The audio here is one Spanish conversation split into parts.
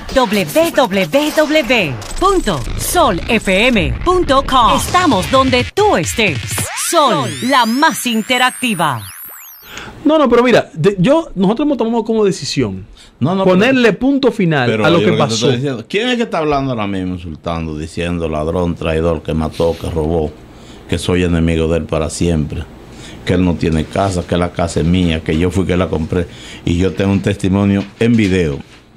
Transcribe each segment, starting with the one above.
www.solfm.com. Estamos donde tú estés. Sol, la más interactiva. No, pero mira, nosotros hemos tomado como decisión ponerle punto final a lo que pasó. ¿Quién es que está hablando ahora mismo, insultando, diciendo ladrón, traidor, que mató, que robó, que soy enemigo de él para siempre, que él no tiene casa, que la casa es mía, que yo fui que la compré y yo tengo un testimonio en video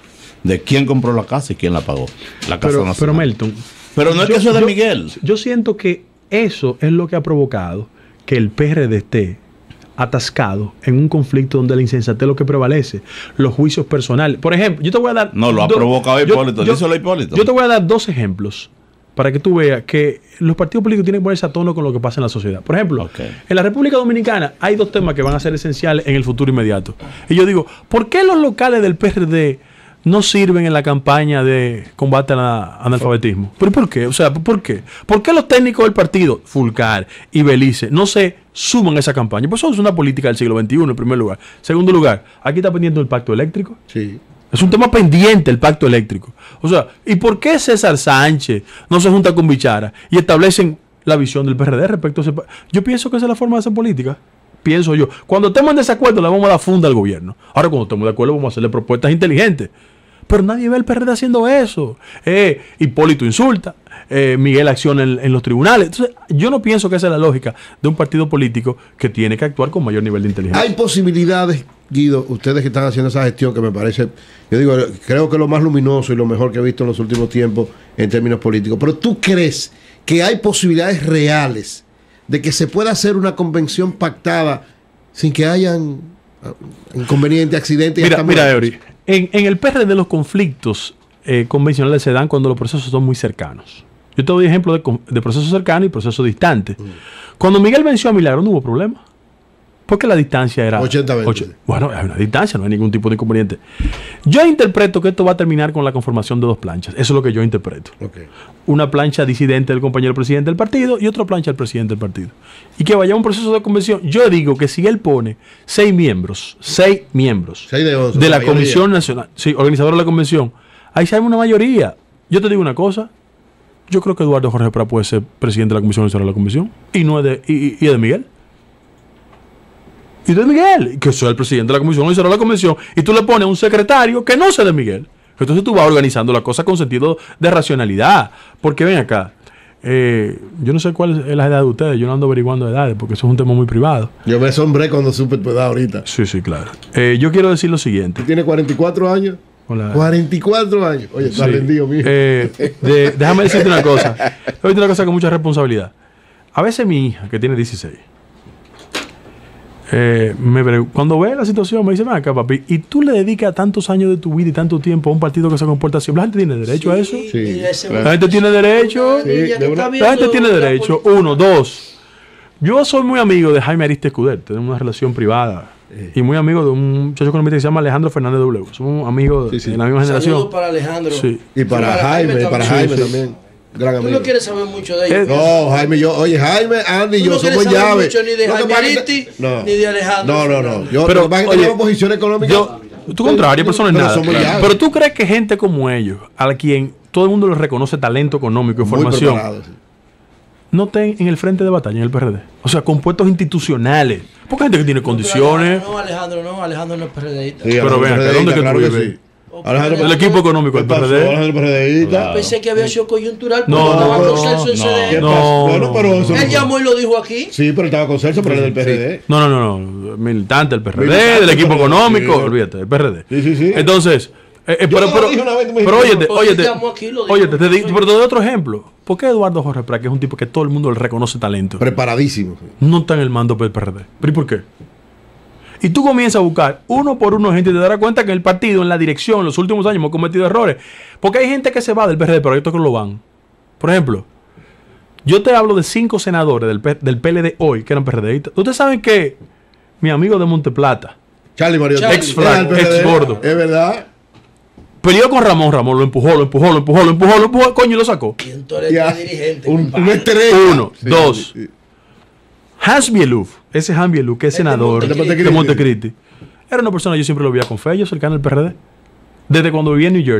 de quién compró la casa y quién la pagó? La casa nacional. Pero Melton, pero no es que eso es de Miguel. Yo siento que eso es lo que ha provocado que el PRD esté atascado en un conflicto donde la insensatez es lo que prevalece, los juicios personales. Por ejemplo, yo te voy a dar... No, lo ha provocado Hipólito, díselo a Hipólito. Yo te voy a dar dos ejemplos para que tú veas que los partidos políticos tienen que ponerse a tono con lo que pasa en la sociedad. Por ejemplo, en la República Dominicana hay dos temas que van a ser esenciales en el futuro inmediato. Y yo digo, ¿por qué los locales del PRD no sirven en la campaña de combate al analfabetismo? ¿Pero por qué? O sea, ¿por qué? ¿Por qué los técnicos del partido, Fulcar y Belice, no se suman a esa campaña? Pues eso es una política del siglo XXI, en primer lugar. Segundo lugar, aquí está pendiente el pacto eléctrico. Sí. Es un tema pendiente el pacto eléctrico. O sea, ¿y por qué César Sánchez no se junta con Bichara y establecen la visión del PRD respecto a ese pacto? Yo pienso que esa es la forma de hacer política. Pienso yo. Cuando estemos en desacuerdo, le vamos a dar funda al gobierno. Ahora, cuando estemos de acuerdo, vamos a hacerle propuestas inteligentes. Pero nadie ve al PRD haciendo eso. Hipólito insulta, Miguel acciona en los tribunales. Entonces, yo no pienso que esa es la lógica de un partido político que tiene que actuar con mayor nivel de inteligencia. Hay posibilidades, Guido, ustedes que están haciendo esa gestión que me parece, yo digo, creo que es lo más luminoso y lo mejor que he visto en los últimos tiempos en términos políticos. Pero ¿tú crees que hay posibilidades reales de que se pueda hacer una convención pactada sin que hayan inconvenientes, accidentes? Mira, Eury, en el PRD los conflictos convencionales se dan cuando los procesos son muy cercanos. Yo te doy ejemplo de procesos cercanos y procesos distantes. Cuando Miguel venció a Milagro no hubo problema. Porque la distancia era 80-20. Bueno, hay una distancia, no hay ningún tipo de inconveniente. Yo interpreto que esto va a terminar con la conformación de dos planchas. Eso es lo que yo interpreto. Una plancha disidente del compañero presidente del partido y otra plancha del presidente del partido. Y que vaya a un proceso de convención. Yo digo que si él pone 6 miembros de la Comisión Nacional, sí, organizador de la convención, ahí se hay una mayoría. Yo te digo una cosa. Yo creo que Eduardo Jorge Prat puede ser presidente de la Comisión Nacional de la Convención. Y no es de Miguel. Y de Miguel, que soy el presidente de la Comisión Nacional de la Convención, y tú le pones a un secretario que no sea de Miguel. Entonces tú vas organizando la cosa con sentido de racionalidad. Porque ven acá, yo no sé cuál es la edad de ustedes, yo no ando averiguando edades, porque eso es un tema muy privado. Yo me asombré cuando supe tu edad ahorita. Sí, claro. Yo quiero decir lo siguiente. ¿Tú tienes 44 años? Hola. 44 años. Oye, estás rendido, mijo. Déjame decirte una cosa. Déjame decirte una cosa con mucha responsabilidad. A veces mi hija, que tiene 16, cuando ve la situación me dice, ven acá, papi, y tú le dedicas tantos años de tu vida y tanto tiempo a un partido que se comporta así, ¿la gente tiene derecho a eso? Sí. La gente tiene derecho. La gente tiene derecho. 1, 2. Yo soy muy amigo de Jaime Ariste Escudero, tenemos una relación privada. Y muy amigo de un muchacho económico que se llama Alejandro Fernández W. Somos amigos de la misma generación. Saludos para Alejandro. Sí. Y para Jaime también. Gran amigo. Tú no quieres saber mucho de ellos. No, Jaime, Jaime, Andy y yo somos llave. Mucho ni de Jaime Aristi, ni de Alejandro. No. Pero tenemos posición económica. Tú contrario, personas nada. Pero tú crees que gente como ellos, a quien todo el mundo les reconoce talento económico y formación, no estén en el frente de batalla en el PRD. O sea, con puestos institucionales. Porque hay gente que tiene condiciones. No, Alejandro no es PRDista. Sí, pero ven acá, ¿dónde que tú vives? El equipo económico del PRD. Claro. Pensé que había sido coyuntural. No. Él llamó y lo dijo aquí. Sí, pero estaba con Celso, pero él del PRD. No. Militante del PRD, del equipo económico. Olvídate, del PRD. Sí. Entonces, pero óyete, pero te doy otro ejemplo. ¿Por qué Eduardo Jorge Prat, que es un tipo que todo el mundo le reconoce talento, preparadísimo, no está en el mando del PRD? ¿Pero y por qué? Y tú comienzas a buscar uno por uno gente y te darás cuenta que en el partido, en la dirección, en los últimos años hemos cometido errores. Porque hay gente que se va del PRD, pero hay otros que lo van. Por ejemplo, yo te hablo de 5 senadores del PLD hoy que eran PRDistas. Ustedes saben que mi amigo de Monteplata, Charlie Mariotti, ex gordo, es verdad, peleó con Ramón, lo empujó, coño, y lo sacó. ¿Quién tú eres dirigente? Un estrella. 1, 2. Hans Bieluf, ese Hans Bieluf, que es senador de Montecristi, era una persona, yo siempre lo veía con fe, yo cercano al PRD. Desde cuando vivía en New Jersey,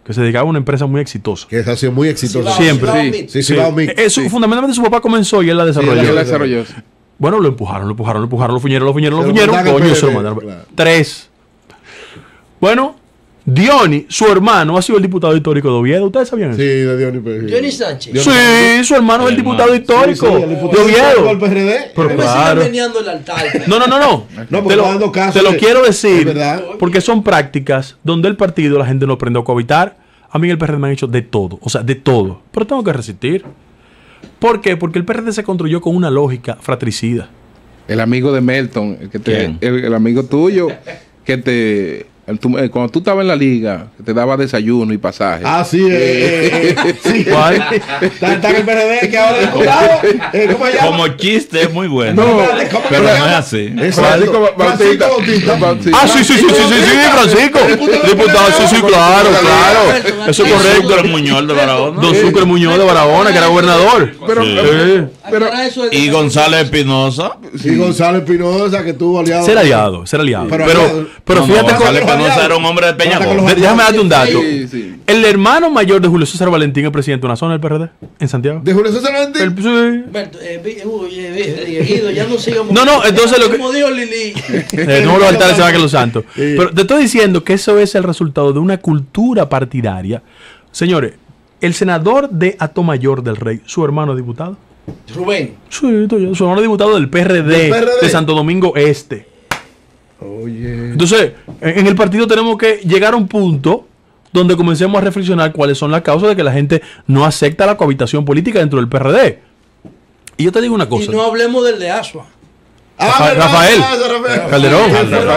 que se dedicaba a una empresa muy exitosa. Que ha sido muy exitoso. Siempre. Sí, Sí. Mix. Eso, fundamentalmente su papá comenzó y él la desarrolló. Sí, Él la desarrolló. Bueno, lo empujaron, lo fuñeron. Se lo Coño, mandaron se lo al mandaron. PRD, claro. 3. Bueno, Diony, su hermano, ha sido el diputado histórico de Oviedo. ¿Ustedes sabían eso? Sí, de Diony Pérez. Johnny Sánchez. Sí, su hermano es el diputado histórico Sí, el diputado de histórico Oviedo. del PRD. Pero No me claro. sigan meneando el altar. No. No, porque Te lo, está dando caso te lo de- quiero es decir, verdad. porque son prácticas donde el partido, la gente no aprendió a cohabitar. A mí en el PRD me han hecho de todo, o sea, de todo. Pero tengo que resistir. ¿Por qué? Porque el PRD se construyó con una lógica fratricida. El amigo de Melton, ¿Quién? el amigo tuyo, que cuando tú estabas en la liga, que te daba desayuno y pasaje. Ah, sí. Sí. ¿Cuál? Está en el PRD que ahora es diputado. ¿Cómo se llama? Como chiste es muy bueno. No, ¿Cómo pero se no llama? es así. Exacto. Francisco Bautista. Bautista. Ah, sí, Francisco. Diputado, sí, claro. Eso es Sucre correcto. Muñoz de Barahona. Don Sucre Muñoz de Barahona, que era gobernador. Pero, Sí. Aclara eso de- Y González Espinosa. Y Gonzalo Espinosa, que tuvo aliado. Ser aliado. Pero No, fíjate González cómo. Espinosa era un hombre de Peñagón. Déjame darte un dato. Sí, sí. El hermano mayor de Julio César Valentín es presidente de una zona del PRD en Santiago. De Julio César Valentín. Sí. Alberto, Guido, ya no sigamos. No, entonces lo que- Como dijo Lili. No los altares se van que los santos. Pero te estoy diciendo que eso es el resultado de una cultura partidaria. Señores, el senador de Atomayor del Rey, su hermano diputado. Rubén. Sí, su hermano diputado del PRD, ¿Del PRD? de Santo Domingo Este. Oye. Entonces, en el partido tenemos que llegar a un punto donde comencemos a reflexionar cuáles son las causas de que la gente no acepta la cohabitación política dentro del PRD. Y yo te digo una Y cosa. no hablemos del de Asua. Rafael Calderón.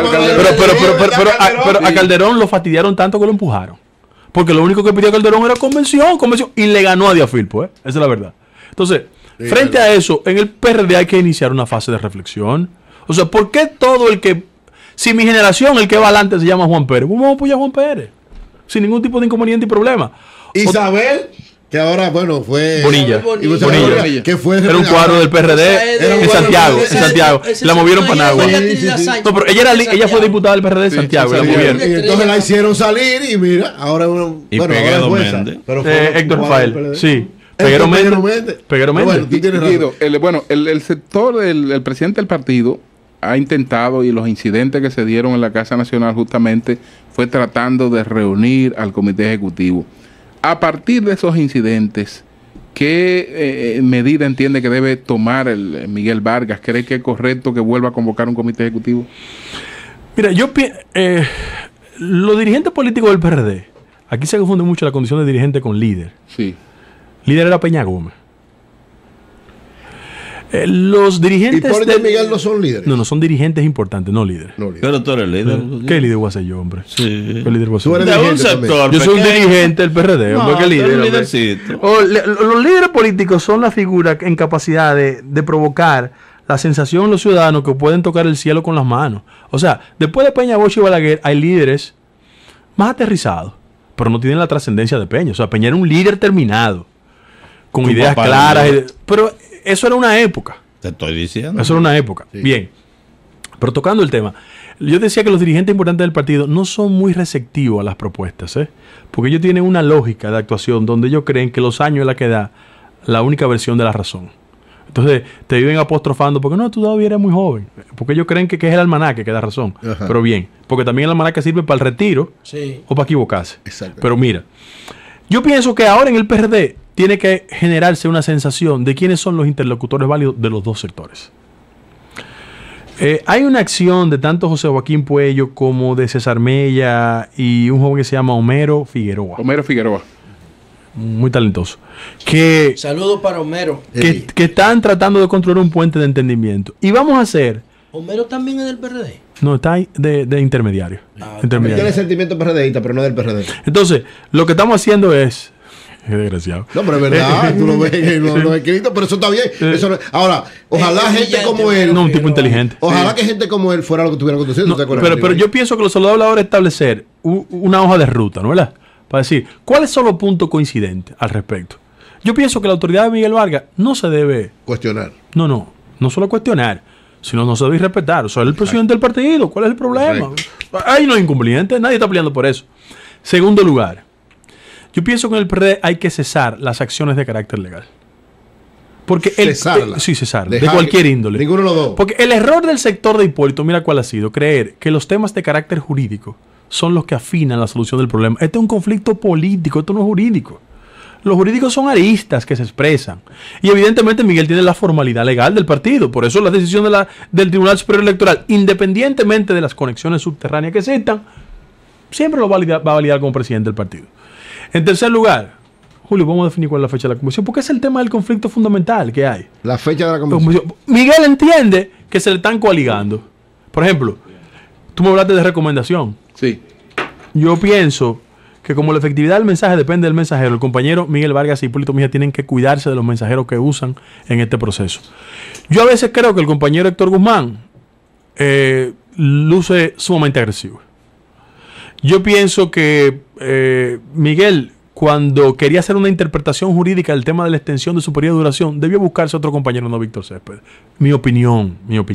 Pero a Sí. Calderón lo fastidiaron tanto que lo empujaron. Porque lo único que pidió Calderón era convención. Y le ganó a Diafilpo, Esa es la verdad. Entonces, frente a eso, en el PRD hay que iniciar una fase de reflexión. O sea, ¿por qué todo el que... Si mi generación, el que va adelante se llama Juan Pérez, vamos a apoyar a Juan Pérez. Sin ningún tipo de inconveniente y problema. Isabel, que ahora, bueno, fue. Bonilla. Y Isabel Bonilla. Bonilla, que fue. Era un cuadro del PRD Era un en cuadro Santiago. del En Santiago. La movieron para Nagua. No, pero ella fue diputada del PRD de Sí, Santiago. sí, La sí, movieron. Y entonces la hicieron salir y mira, ahora uno. Y bueno, ahora Peguero es jueza, Méndez. pero fue Héctor un cuadro Rafael. del PRD. Sí. Peguero Méndez. Peguero Méndez. Bueno, tú tienes razón. Guido, el sector, el presidente del partido ha intentado, y los incidentes que se dieron en la Casa Nacional justamente fue tratando de reunir al comité ejecutivo. A partir de esos incidentes, ¿qué medida entiende que debe tomar el Miguel Vargas? ¿Cree que es correcto que vuelva a convocar un comité ejecutivo? Mira, los dirigentes políticos del PRD, aquí se confunde mucho la condición de dirigente con líder. Sí. Líder era Peña Gómez. Los dirigentes. Hipólito y Miguel no son líderes. No, son dirigentes importantes, no líderes. No, líderes. Pero tú eres líder. ¿Qué líder voy a ser yo, hombre? Sí. ¿Qué líder voy a ser? Tú eres De un dirigente sector. Yo soy un pequeño. dirigente del PRD, hombre, No, ¿qué tú líder? eres un hombre? lidercito. Los líderes políticos son la figura en capacidad de provocar la sensación en los ciudadanos que pueden tocar el cielo con las manos. O sea, después de Peña, Bosch y Balaguer, hay líderes más aterrizados, pero no tienen la trascendencia de Peña. O sea, Peña era un líder terminado, con Tu ideas papá claras. era Pero eso era una época. Te estoy diciendo. Eso era una época. Sí. Bien. Pero tocando el tema, yo decía que los dirigentes importantes del partido no son muy receptivos a las propuestas, porque ellos tienen una lógica de actuación donde ellos creen que los años es la que da la única versión de la razón. Entonces te viven apostrofando porque no, tú todavía eres muy joven. Porque ellos creen que es el almanaque que da razón. Ajá. Pero bien, porque también el almanaque sirve para el retiro Sí. o para equivocarse. Exacto. Pero mira, yo pienso que ahora en el PRD tiene que generarse una sensación de quiénes son los interlocutores válidos de los dos sectores. Hay una acción de tanto José Joaquín Puello como de César Mella y un joven que se llama Homero Figueroa, Homero Figueroa. muy talentoso, que Saludos para Homero. que están tratando de construir un puente de entendimiento. Y vamos a hacer, Homero también es del PRD. no, está ahí de intermediario. Ah, intermediario. Tiene sentimiento PRDista, pero no del PRD. Entonces, lo que estamos haciendo es... Qué desgraciado. No, pero es verdad, tú lo ves en los escritos, pero eso está bien. Eso no- ahora, ojalá gente brillante, como él, No, un tipo inteligente. ojalá que gente como él fuera lo que estuviera conduciendo. No, ¿te acuerdas? pero yo pienso que lo saludable ahora es establecer una hoja de ruta, ¿no verdad? Para decir, ¿cuáles son los puntos coincidentes al respecto? Yo pienso que la autoridad de Miguel Vargas no se debe, Cuestionar. no solo cuestionar, sino no se debe respetar. O sea, él es el presidente del partido, ¿cuál es el problema? Ahí no hay inconveniente, nadie está peleando por eso. Segundo lugar, Yo pienso que en el PRD hay que cesar las acciones de carácter legal. Porque Cesarlas. cesar, de cualquier índole. Ninguno de los dos. Porque el error del sector de Hipólito, mira cuál ha sido, creer que los temas de carácter jurídico son los que afinan la solución del problema. Este es un conflicto político, esto no es jurídico. Los jurídicos son aristas que se expresan. Y evidentemente Miguel tiene la formalidad legal del partido. Por eso la decisión del Tribunal Superior Electoral, independientemente de las conexiones subterráneas que existan, siempre lo va a validar como presidente del partido. En tercer lugar, Julio, vamos a definir cuál es la fecha de la convención, porque es el tema del conflicto fundamental que hay. La fecha de la convención. Miguel entiende que se le están coaligando. Por ejemplo, tú me hablaste de recomendación. Sí. Yo pienso que como la efectividad del mensaje depende del mensajero, el compañero Miguel Vargas y Hipólito Mejía tienen que cuidarse de los mensajeros que usan en este proceso. Yo a veces creo que el compañero Héctor Guzmán luce sumamente agresivo. Yo pienso que Miguel, cuando quería hacer una interpretación jurídica del tema de la extensión de su periodo de duración, debió buscarse otro compañero, no Víctor Céspedes. Mi opinión.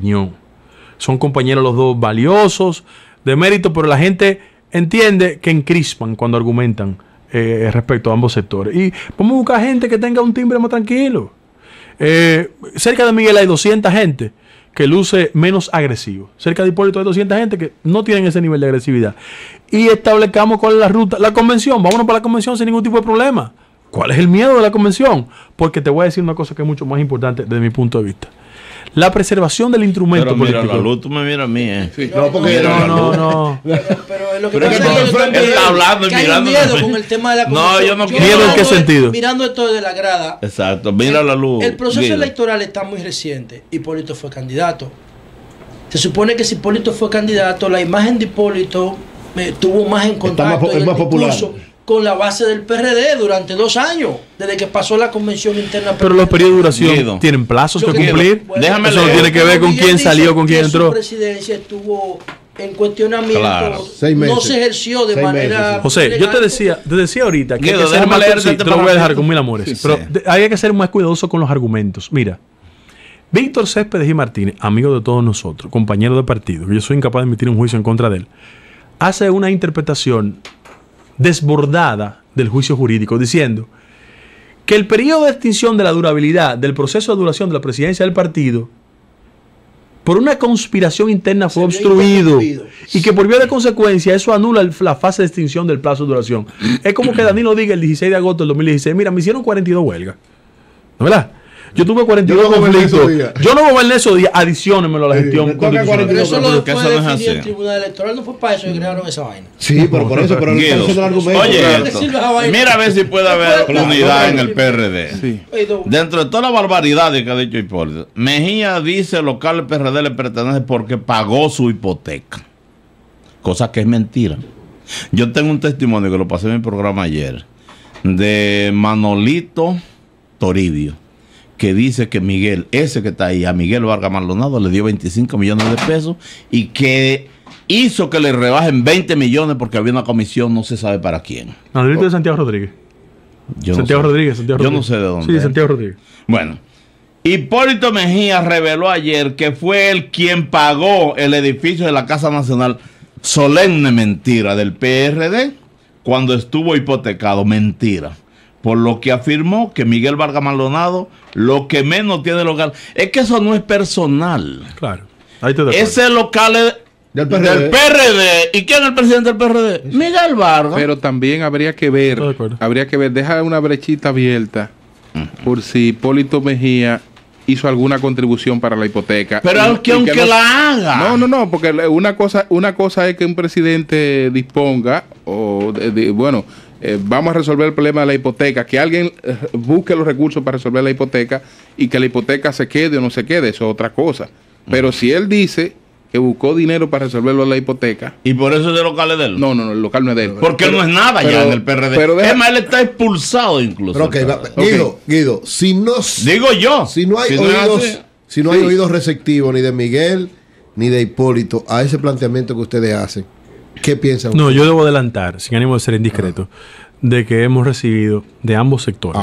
Son compañeros los dos valiosos, de mérito, pero la gente entiende que encrispan cuando argumentan respecto a ambos sectores. Y vamos a buscar gente que tenga un timbre más tranquilo. Cerca de Miguel hay 200 gente que luce menos agresivo. Cerca de Hipólito hay 200 gente que no tienen ese nivel de agresividad. Y establezcamos cuál es la ruta. La convención, vámonos para la convención sin ningún tipo de problema. ¿Cuál es el miedo de la convención? Porque te voy a decir una cosa que es mucho más importante desde mi punto de vista. La preservación del instrumento pero político. Mira la luz, tú me miras a mí, Sí. No, porque No. Pero es lo que Pero es pasa que es que él está hablando y que hay mirando. miedo con el tema de la No, convención. yo no quiero. ¿Miedo en qué mirando- sentido? Mirando esto de la grada. Exacto, mira la luz. El proceso Guido. electoral está muy reciente. Hipólito fue candidato. Se supone que si Hipólito fue candidato, la imagen de Hipólito tuvo más en contacto es en el más popular. discurso con la base del PRD durante 2 años, desde que pasó la convención interna. Pero los periodos de duración Guido. tienen plazos Yo que creo- cumplir. Bueno, Déjame Eso no leer. tiene que ver con Miguel quién dice salió, con quién que entró. Su presidencia estuvo en cuestionamiento, Claro. 6 meses. no se ejerció de 6 manera. meses, sí. José, yo te legal. decía ahorita que Guido, hay que ser déjame más leerte sí, este te lo voy a dejar parágrafo. con mil amores. Sí, pero sí. hay que ser más cuidadoso con los argumentos. Mira, Víctor Céspedes y Martínez, amigo de todos nosotros, compañero de partido, que yo soy incapaz de emitir un juicio en contra de él, hace una interpretación desbordada del juicio jurídico, diciendo que el periodo de extinción de la durabilidad del proceso de duración de la presidencia del partido por una conspiración interna fue Se vio obstruido interrumpido. y que por vía de consecuencia eso anula la fase de extinción del plazo de duración. Es como que Danilo diga el 16 de agosto del 2016, mira, me hicieron 42 huelgas. ¿No verdad? Yo tuve 42 Yo no goberné conflictos. esos días. Yo no goberné esos días, adiciónenmelo a la Sí, gestión me toca constitucional. Pero eso lo Porque eso puede no es definir así. el Tribunal Electoral, no fue para eso que crearon esa vaina. Sí, pero por eso, pero no está Guido, diciendo el argumento. oye, Claro. esto. Decirlo a vaina. Mira a ver si puede haber Claro. unidad en el PRD. Sí. Dentro de todas las barbaridades que ha dicho Hipólito, Mejía dice local el PRD le pertenece porque pagó su hipoteca. Cosa que es mentira. Yo tengo un testimonio que lo pasé en mi programa ayer de Manolito Toribio, que dice que Miguel, ese que está ahí, a Miguel Vargas Maldonado le dio 25 millones de pesos y que hizo que le rebajen 20 millones porque había una comisión, no se sabe para quién. Manolito de Santiago Rodríguez. Yo no Santiago sé. Rodríguez. Yo no sé de dónde. Sí, Santiago Rodríguez. Bueno, Hipólito Mejía reveló ayer que fue él quien pagó el edificio de la Casa Nacional. Solemne mentira del PRD cuando estuvo hipotecado. Mentira. Por lo que afirmó que Miguel Vargas Maldonado lo que menos tiene local. Es que eso no es personal. Claro. Ahí te doy. Ese local es Del del PRD. PRD. ¿Y quién es el presidente del PRD? Miguel Vargas. Pero también habría que Estoy de acuerdo. ver, dejar una brechita abierta por si Hipólito Mejía hizo alguna contribución para la hipoteca. Pero Y- aunque, y aunque no- la haga. No, porque una cosa es que un presidente disponga o vamos a resolver el problema de la hipoteca, que alguien busque los recursos para resolver la hipoteca y que la hipoteca se quede o no se quede, eso es otra cosa. Pero si él dice que buscó dinero para resolverlo de la hipoteca, Y por eso es de locales de él. no, el local no es de él. Porque él no es nada ya pero- en el PRD. pero deja- Es más, él está expulsado incluso. Pero ok, Guido, si no, Digo yo. si no hay es oídos, así. si no hay oídos receptivos ni de Miguel ni de Hipólito a ese planteamiento que ustedes hacen, ¿qué piensan No, ustedes? yo debo adelantar, sin ánimo de ser indiscreto, de que hemos recibido de ambos sectores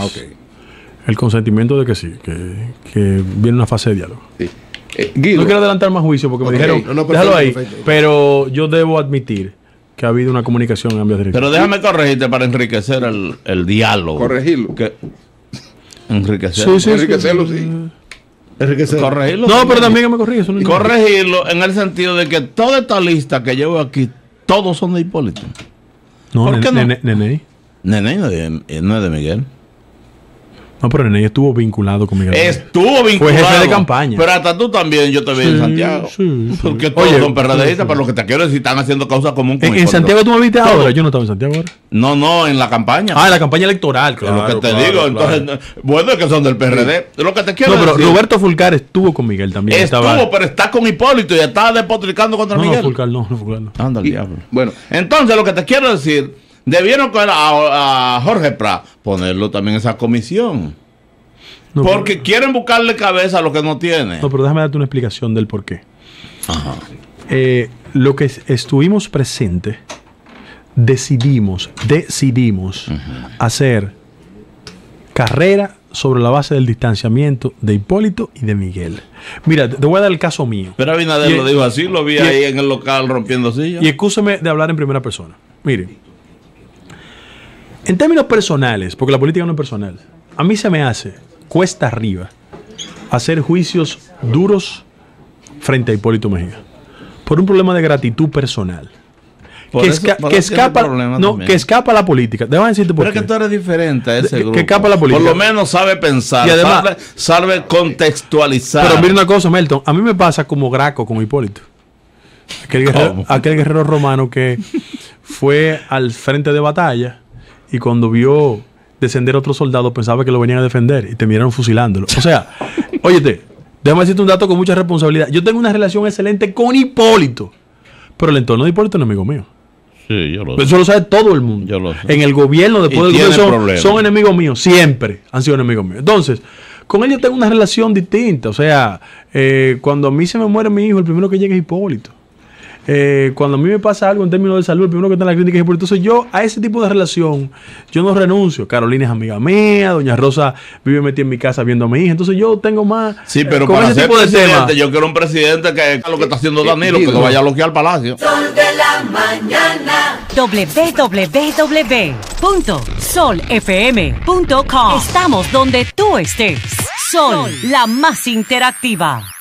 el consentimiento de que sí, que viene una fase de diálogo. Sí. Guido, No quiero adelantar más juicio porque Ok, me dijeron, no, perfecto, déjalo ahí, perfecto. pero yo debo admitir que ha habido una comunicación en ambas direcciones. Pero déjame corregirte para enriquecer el diálogo. Corregirlo. Enriquecerlo. Enriquecerlo, sí. Corregirlo. No, pero también que me corrige eso. No corregirlo en el sentido de que toda esta lista que llevo aquí, todos son de Hipólito. No, ¿Por qué no? Neney. Neney no es de Miguel. No, pero Neney estuvo vinculado con Miguel. Estuvo vinculado. Fue jefe de campaña. Pero hasta tú también, yo te vi en Santiago. Sí. Porque todos son PRDistas, pero lo que te quiero decir, están haciendo causa común con ¿En Hipólito. Santiago tú me viste ahora? Yo no estaba en Santiago ahora. No, en la campaña. En la campaña electoral, claro. Es lo que te digo. Entonces, bueno, es que son del PRD. Lo que te quiero pero decir. Roberto Fulcar estuvo con Miguel también. Pero está con Hipólito y está despotricando contra Miguel. No, Fulcar no. Anda el diablo. Bueno, entonces lo que te quiero decir, debieron a Jorge Prat ponerlo también en esa comisión. No, porque quieren buscarle cabeza a lo que no tiene. No, pero déjame darte una explicación del por qué. Ajá. Lo que estuvimos presentes, decidimos hacer carrera sobre la base del distanciamiento de Hipólito y de Miguel. Mira, te voy a dar el caso mío. Pero Abinader lo dijo así, lo vi ahí en el local rompiendo sillas. Y excúseme de hablar en primera persona. Miren, en términos personales, porque la política no es personal, a mí se me hace cuesta arriba hacer juicios duros frente a Hipólito Mejía por un problema de gratitud personal que escapa a la política. Déjame decirte por qué. Pero es que tú eres diferente a ese grupo. Que escapa a la política. Por lo menos sabe pensar, y además, sabe contextualizar. Pero mira una cosa, Melton, a mí me pasa como Graco con Hipólito. Aquel guerrero romano que fue al frente de batalla y cuando vio descender a otro soldado pensaba que lo venían a defender y terminaron fusilándolo. O sea, óyete, déjame decirte un dato con mucha responsabilidad. Yo tengo una relación excelente con Hipólito, pero el entorno de Hipólito no es amigo mío. Sí, yo lo sé. Eso lo sabe todo el mundo. Yo lo sé. En el gobierno, después del gobierno, son enemigos míos. Siempre han sido enemigos míos. Entonces, con él yo tengo una relación distinta. O sea, cuando a mí se me muere mi hijo, el primero que llega es Hipólito. Cuando a mí me pasa algo en términos de salud, el primero que está en la clínica es Hipólito. Entonces yo a ese tipo de relación yo no renuncio. Carolina es amiga mía, doña Rosa vive metida en mi casa viendo a mi hija. Entonces yo tengo más sí, pero con para ese ser tipo de presidente temas. yo quiero un presidente que haga lo que está haciendo Danilo, que no vaya a bloquear el palacio. Sol de la mañana. www.solfm.com. Estamos donde tú estés. Sol, la más interactiva.